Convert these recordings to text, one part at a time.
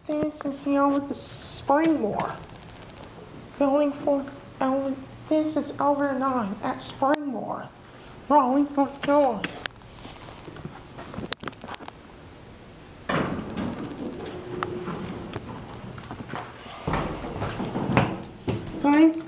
This is the Springmoor. Building for this is over 9 at Springmoor, Raleigh, North Carolina. Okay.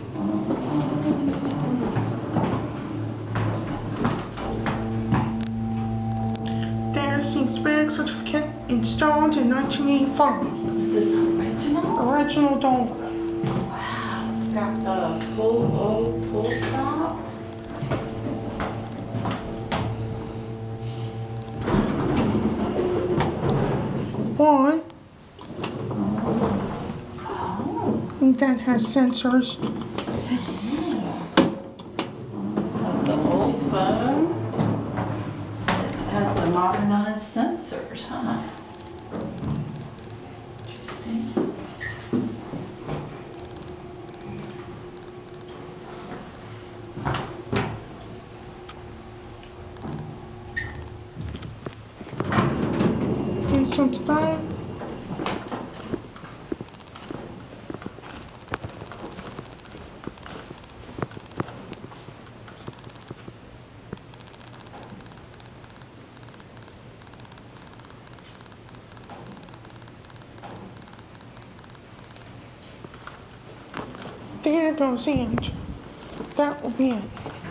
There's the Spring certificate installed in 1985. Is this original? Original Dover. Wow, it's got the pull stop. One Oh. that has sensors. Has the old phone. Has the modernized sensors, huh? Interesting. Here's some spray. There goes the engine. That will be it.